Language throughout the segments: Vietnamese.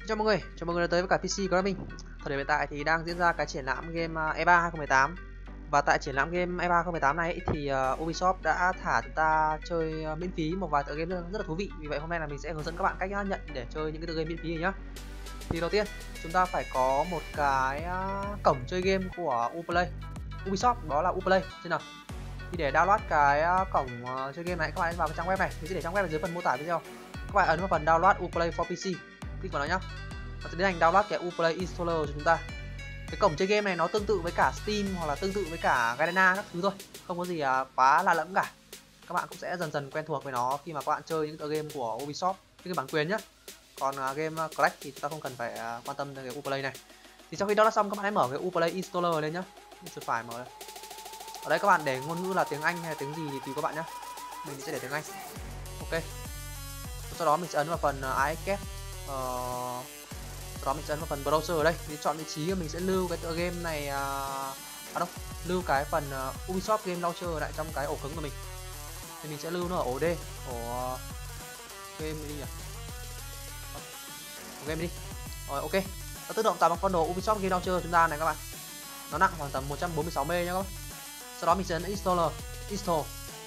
Chào mọi người đã tới với cả PC của mình. Thời điểm hiện tại thì đang diễn ra cái triển lãm game E3 2018. Và tại triển lãm game E3 2018 này thì Ubisoft đã thả chúng ta chơi miễn phí một vài tựa game rất là thú vị. Vì vậy hôm nay là mình sẽ hướng dẫn các bạn cách nhận để chơi những cái tựa game miễn phí này nhá. Thì đầu tiên chúng ta phải có một cái cổng chơi game của Ubisoft, đó là Uplay. Xem nào. Thì để download cái cổng chơi game này, các bạn vào cái trang web này, mình sẽ để trang web ở dưới phần mô tả video. Các bạn ấn vào phần download Uplay for PC, click vào nó nhá. Nó sẽ tiến hành download cái Uplay installer cho chúng ta. Cái cổng chơi game này nó tương tự với cả Steam hoặc là tương tự với cả Garena các thứ thôi, không có gì quá lạ lẫm cả. Các bạn cũng sẽ dần dần quen thuộc với nó khi mà các bạn chơi những tựa game của Ubisoft cái bản quyền nhá. Còn game collect thì chúng ta không cần phải quan tâm đến cái Uplay này. Thì sau khi download xong, các bạn hãy mở cái Uplay installer lên nhá. Chuột phải mở lên. Ở đây các bạn để ngôn ngữ là tiếng Anh hay là tiếng gì thì tùy các bạn nhé. Mình sẽ để tiếng Anh. Ok. Sau đó mình sẽ ấn vào phần iEscape. Sau đó mình sẽ ấn vào phần browser ở đây. Mình chọn vị trí và mình sẽ lưu cái tựa game này lưu cái phần Ubisoft Game Launcher lại trong cái ổ cứng của mình. Thì mình sẽ lưu nó ở ổ D, ổ game đi nhỉ. Ổ game đi. Rồi ok. Nó tự động tạo một con đồ Ubisoft Game Launcher của chúng ta này các bạn. Nó nặng khoảng tầm 146 MB nhá các bạn. Sau đó mình sẽ ấn install.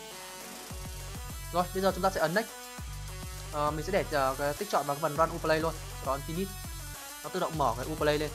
Rồi bây giờ chúng ta sẽ ấn next. Mình sẽ để tích chọn vào cái phần run Uplay luôn. Sau đó ấn finish. Nó tự động mở cái Uplay lên.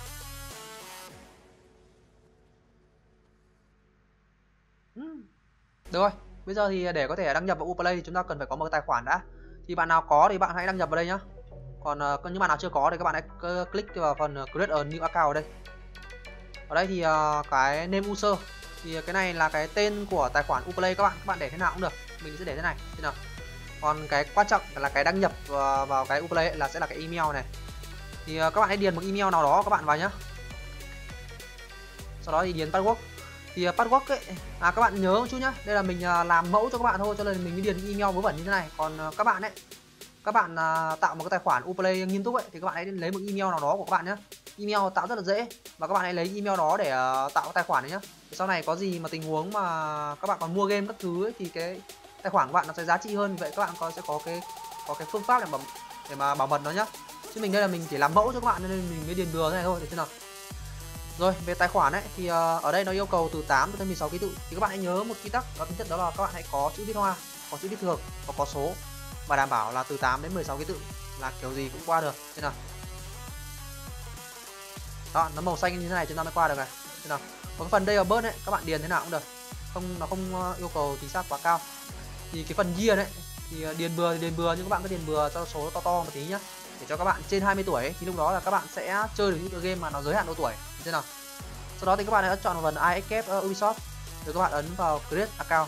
Được rồi. Bây giờ thì để có thể đăng nhập vào Uplay thì chúng ta cần phải có một cái tài khoản đã. Thì bạn nào có thì bạn hãy đăng nhập vào đây nhá. Còn những bạn nào chưa có thì các bạn hãy click vào phần create a new account ở đây. Ở đây thì cái name user thì cái này là cái tên của tài khoản Uplay các bạn để thế nào cũng được. Mình sẽ để thế này, thế nào. Còn cái quan trọng là cái đăng nhập vào cái Uplay ấy là sẽ là cái email này. Thì các bạn hãy điền một email nào đó các bạn vào nhá. Sau đó thì điền password. Thì password ấy các bạn nhớ một chút nhá. Đây là mình làm mẫu cho các bạn thôi, cho nên mình mới điền email vớ vẩn như thế này. Còn các bạn ấy, các bạn tạo một cái tài khoản Uplay nghiêm túc ấy thì các bạn hãy lấy một email nào đó của các bạn nhé. Email tạo rất là dễ và các bạn hãy lấy email đó để tạo cái tài khoản này nhá. Thì sau này có gì mà tình huống mà các bạn còn mua game các thứ ấy, thì cái tài khoản của bạn nó sẽ giá trị hơn. Vì vậy các bạn sẽ có cái phương pháp để mà bảo mật nó nhá. Chứ mình đây là mình chỉ làm mẫu cho các bạn nên mình mới điền bừa thế này thôi, để thế nào. Rồi về tài khoản ấy thì ở đây nó yêu cầu từ 8 tới 16 ký tự. Thì các bạn hãy nhớ một quy tắc đó tính chất đó là các bạn hãy có chữ viết hoa, có chữ viết thường và có số, và đảm bảo là từ 8 đến 16 ký tự là kiểu gì cũng qua được. Thế nào. Đó, nó màu xanh như thế này chúng ta mới qua được này. Thế nào. Còn phần đây ở bớt ấy các bạn điền thế nào cũng được. Nó không yêu cầu chính xác quá cao. Thì cái phần year đấy thì điền bừa nhưng các bạn cứ điền bừa cho số to một tí nhá. Để cho các bạn trên 20 tuổi ấy, thì lúc đó là các bạn sẽ chơi được những tựa game mà nó giới hạn độ tuổi. Thế nào. Sau đó thì các bạn hãy chọn vào phần iEscape Ubisoft rồi các bạn ấn vào create account.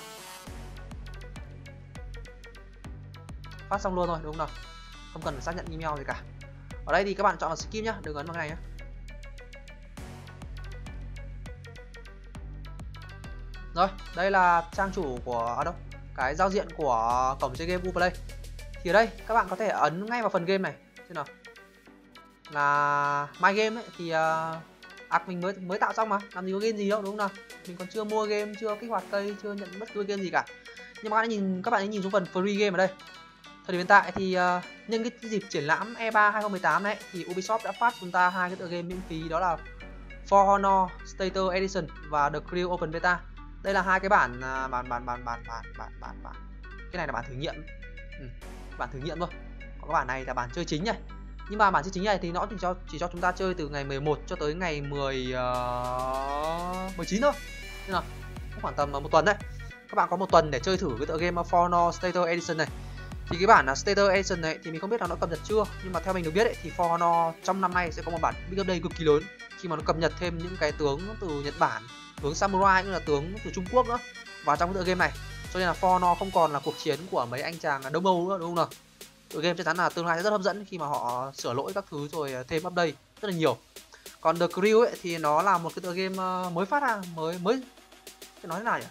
Phát xong luôn thôi đúng không nào? Không cần phải xác nhận email gì cả. Ở đây thì các bạn chọn vào skip nhá, đừng ấn vào cái này nhá. Rồi, đây là trang chủ của cái giao diện của cổng chơi game Uplay. Thì ở đây các bạn có thể ấn ngay vào phần game này, xem nào. Là my game ấy thì mình mới tạo xong mà, làm gì có game gì đâu đúng không nào? Mình còn chưa mua game, chưa kích hoạt cây, chưa nhận bất cứ game gì cả. Nhưng mà các bạn hãy nhìn xuống phần free game ở đây. Thời điểm hiện tại thì nhân cái dịp triển lãm E3 2018 này thì Ubisoft đã phát chúng ta hai cái tựa game miễn phí, đó là For Honor Starter Edition và The Crew Open Beta. Đây là hai cái bản cái này là bản thử nghiệm. Bản thử nghiệm thôi. Còn cái bản này là bản chơi chính này. Nhưng mà bản chơi chính này thì nó chỉ cho chúng ta chơi từ ngày 11 cho tới ngày 19 thôi. Nên là khoảng tầm một tuần đấy. Các bạn có một tuần để chơi thử cái tựa game For Honor Starter Edition này. Thì cái bản Starter Edition này thì mình không biết là nó cập nhật chưa, nhưng mà theo mình được biết ấy, thì For Honor trong năm nay sẽ có một bản big update cực kỳ lớn khi mà nó cập nhật thêm những cái tướng từ Nhật Bản, tướng samurai cũng là tướng từ Trung Quốc nữa vào trong cái tựa game này. Cho nên là For Honor không còn là cuộc chiến của mấy anh chàng Đông Âu nữa đúng không nào? Tựa game chắc chắn là tương lai sẽ rất hấp dẫn khi mà họ sửa lỗi các thứ rồi thêm update rất là nhiều. Còn The Crew ấy thì nó là một cái tựa game mới phát ra, mới cái nói thế nào nhỉ?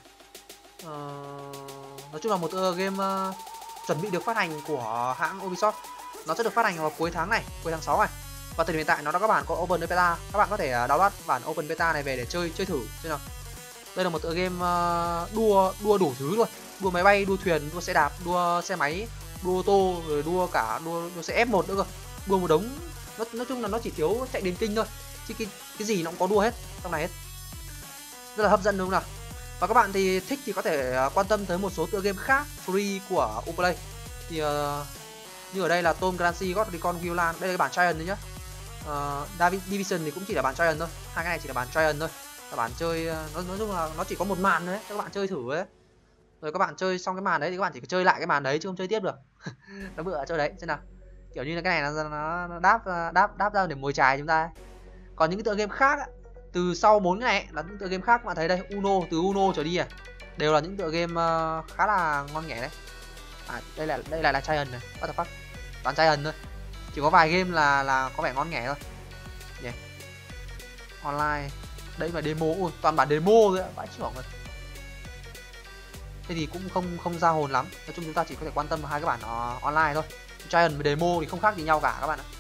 Nói chung là một tựa game chuẩn bị được phát hành của hãng Ubisoft. Nó sẽ được phát hành vào cuối tháng này, cuối tháng 6 này. Và từ hiện tại nó đã có bản có Open Beta. Các bạn có thể download bản Open Beta này về để chơi thử xem nào. Đây là một tựa game đua đủ thứ luôn. Đua máy bay, đua thuyền, đua xe đạp, đua xe máy, đua ô tô, rồi đua xe F1 nữa cơ. Đua một đống nói chung là nó chỉ thiếu chạy điền kinh thôi, chứ cái gì nó cũng có đua hết trong này hết, rất là hấp dẫn đúng không nào. Và các bạn thì thích thì có thể quan tâm tới một số tựa game khác free của Uplay. Thì như ở đây là Tom Clancy God Recon Wildlands, đây là cái bản Giant đấy nhá. Division thì cũng chỉ là bản Giant thôi, hai cái này chỉ là bản Giant thôi. Các bạn chơi nói chung là nó chỉ có một màn thôi đấy, các bạn chơi thử đấy. Rồi các bạn chơi xong cái màn đấy thì các bạn chỉ chơi lại cái màn đấy chứ không chơi tiếp được. Nó bựa chơi đấy, xem nào. Kiểu như là cái này nó đáp ra để mồi chài chúng ta ấy. Còn những cái tựa game khác ấy, từ sau 4 ngày ấy, là những tựa game khác các bạn thấy đây, Uno, từ Uno trở đi à, đều là những tựa game khá là ngon nghẻ đấy. Đây là Giant này, what the fuck, toàn Giant thôi, chỉ có vài game là có vẻ ngon nghẻ thôi. Yeah. Online, đây mà demo, toàn bản demo thôi, vãi chưởng rồi. Thế thì cũng không ra hồn lắm, nói chung chúng ta chỉ có thể quan tâm vào hai cái bản online thôi. Giant và demo thì không khác gì nhau cả các bạn ạ.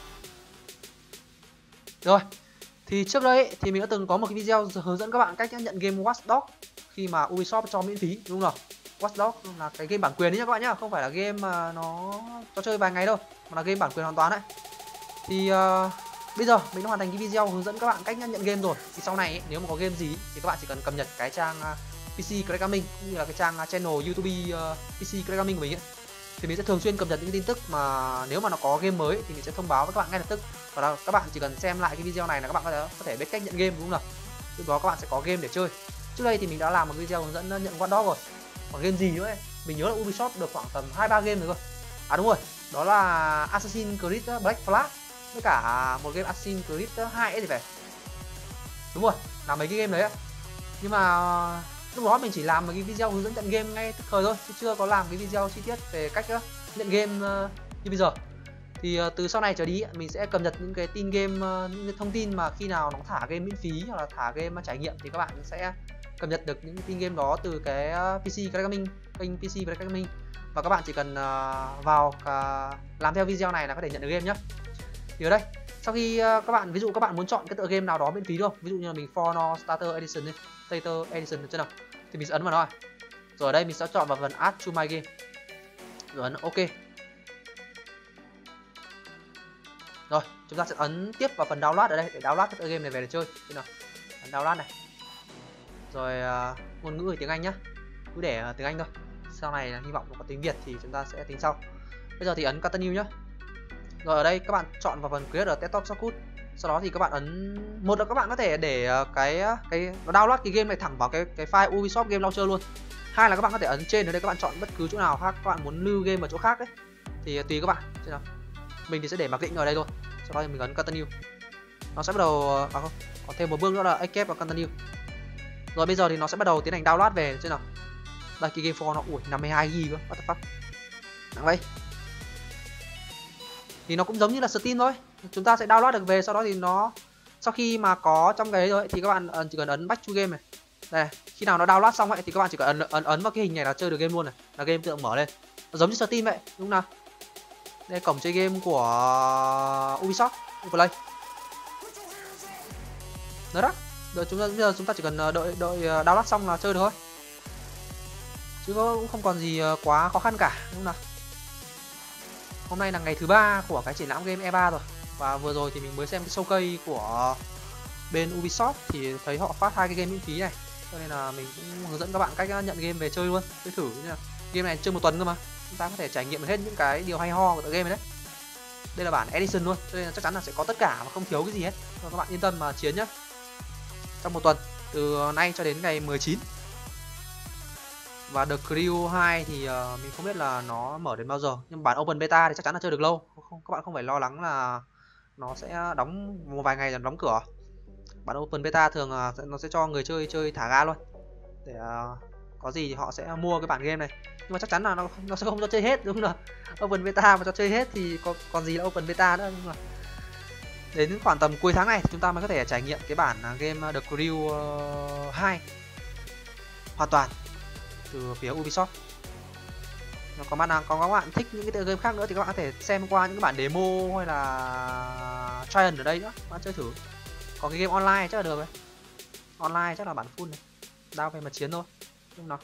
Rồi, thì trước đây thì mình đã từng có một cái video hướng dẫn các bạn cách nhận game Watch Dogs khi mà Ubisoft cho miễn phí, đúng không? Watch Dogs là cái game bản quyền đấy nhá các bạn nhá, không phải là game mà nó cho chơi vài ngày đâu, mà là game bản quyền hoàn toàn đấy. Thì bây giờ mình đã hoàn thành cái video hướng dẫn các bạn cách nhận game rồi. Thì sau này ấy, nếu mà có game gì thì các bạn chỉ cần cập nhật cái trang PC Crack Gaming cũng như là cái trang channel YouTube PC Crack Gaming của mình ấy. Thì mình sẽ thường xuyên cập nhật những tin tức mà nếu mà nó có game mới thì mình sẽ thông báo với các bạn ngay lập tức. Và là các bạn chỉ cần xem lại cái video này là các bạn có thể biết cách nhận game đúng không nào? Lúc đó các bạn sẽ có game để chơi. Trước đây thì mình đã làm một video hướng dẫn nhận Watch Dogs rồi. Còn game gì nữa ấy? Mình nhớ là Ubisoft được khoảng tầm 2-3 game rồi cơ. À đúng rồi, đó là Assassin's Creed Black Flag với cả một game Assassin's Creed 2 ấy thì phải. Đúng rồi, là mấy cái game đấy ấy. Nhưng mà lúc đó mình chỉ làm một cái video hướng dẫn nhận game ngay tức thời thôi, chứ chưa có làm cái video chi tiết về cách nhận game như bây giờ. Thì từ sau này trở đi mình sẽ cập nhật những cái tin game, những cái thông tin mà khi nào nó thả game miễn phí hoặc là thả game trải nghiệm thì các bạn sẽ cập nhật được những tin game đó từ cái PC Crack Gaming, kênh PC Crack Gaming. Và các bạn chỉ cần vào làm theo video này là có thể nhận được game nhé. Thì ở đây sau khi các bạn, ví dụ các bạn muốn chọn cái tựa game nào đó miễn phí đúng không, ví dụ như là mình For Honor Starter Edition đi, Starter Edition được chưa nào, thì mình sẽ ấn vào nó rồi. Rồi ở đây mình sẽ chọn vào phần Add to my game, rồi ấn OK. Rồi chúng ta sẽ ấn tiếp vào phần download ở đây để download cái tựa game này về để chơi. Thế nào, ấn download này. Rồi ngôn ngữ thì tiếng Anh nhá, cứ để tiếng Anh thôi. Sau này là hy vọng có tiếng Việt thì chúng ta sẽ tính sau. Bây giờ thì ấn Continue nhá. Rồi ở đây các bạn chọn vào phần Create Desktop Shortcut. Sau đó thì các bạn ấn, một là các bạn có thể để cái nó download cái game này thẳng vào cái file Ubisoft Game Launcher luôn. Hai là các bạn có thể ấn trên ở đây, các bạn chọn bất cứ chỗ nào khác, các bạn muốn lưu game ở chỗ khác đấy thì tùy các bạn. Xem nào. Mình thì sẽ để mặc định ở đây thôi. Sau đó thì mình ấn Continue. Nó sẽ bắt đầu không, có thêm một bước nữa là Escape và Continue. Rồi bây giờ thì nó sẽ bắt đầu tiến hành download về xem nào. Đây cái game for nó 52GB cơ, what the fuck. Nặng vậy. Thì nó cũng giống như là Steam thôi, chúng ta sẽ download được về, sau đó thì nó sau khi mà có trong cái rồi thì các bạn chỉ cần ấn back to game này. Đây, khi nào nó download xong ấy thì các bạn chỉ cần ấn vào cái hình này là chơi được game luôn này, là game tự động mở lên. Nó giống như Steam vậy, đúng không nào? Đây cổng chơi game của Ubisoft Play. Đó. Rồi bây giờ chúng ta chỉ cần đợi download xong là chơi được thôi. Chứ cũng không còn gì quá khó khăn cả, đúng không nào? Hôm nay là ngày thứ 3 của cái triển lãm game E3 rồi. Và vừa rồi thì mình mới xem cái showcase của bên Ubisoft thì thấy họ phát 2 cái game miễn phí này. Cho nên là mình cũng hướng dẫn các bạn cách nhận game về chơi luôn. Chơi thử như là game này chơi 1 tuần cơ mà. Chúng ta có thể trải nghiệm hết những cái điều hay ho của tựa game này đấy. Đây là bản Edition luôn, cho nên là chắc chắn là sẽ có tất cả và không thiếu cái gì hết. Rồi các bạn yên tâm mà chiến nhá. Trong 1 tuần, từ nay cho đến ngày 19. Và The Crew 2 thì mình không biết là nó mở đến bao giờ, nhưng bản Open Beta thì chắc chắn là chơi được lâu. Các bạn không phải lo lắng là nó sẽ đóng một vài ngày rồi đóng cửa. Bản Open Beta thường nó sẽ cho người chơi thả ga luôn. Để có gì thì họ sẽ mua cái bản game này. Nhưng mà chắc chắn là nó sẽ không cho chơi hết, đúng không nào? Open Beta mà cho chơi hết thì còn gì là Open Beta nữa, đúng không? Đến khoảng tầm cuối tháng này thì chúng ta mới có thể trải nghiệm cái bản game The Crew 2 hoàn toàn từ phía Ubisoft. Còn các bạn thích những cái tựa game khác nữa thì các bạn có thể xem qua những cái bản demo hay là trial ở đây nữa, các bạn chơi thử. Còn cái game online chắc là được rồi. Online chắc là bản full này, đao về mà chiến thôi, đúng không nào?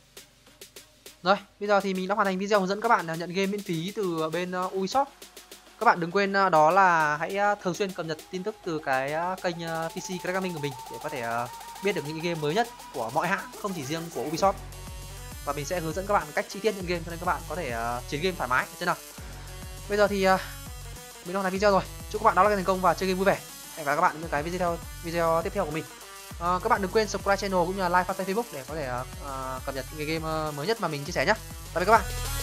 Rồi bây giờ thì mình đã hoàn thành video hướng dẫn các bạn nhận game miễn phí từ bên Ubisoft. Các bạn đừng quên đó là hãy thường xuyên cập nhật tin tức từ cái kênh PC Crack Gaming của mình để có thể biết được những game mới nhất của mọi hãng, không chỉ riêng của Ubisoft. Và mình sẽ hướng dẫn các bạn cách chi tiết những game cho nên các bạn có thể chiến game thoải mái. Thế nào? Bây giờ thì mình đã hoàn thành video rồi. Chúc các bạn đó là thành công và chơi game vui vẻ. Hẹn gặp lại các bạn những cái video tiếp theo của mình. Các bạn đừng quên subscribe channel cũng như là like fanpage Facebook để có thể cập nhật những cái game mới nhất mà mình chia sẻ nhé. Tạm biệt các bạn.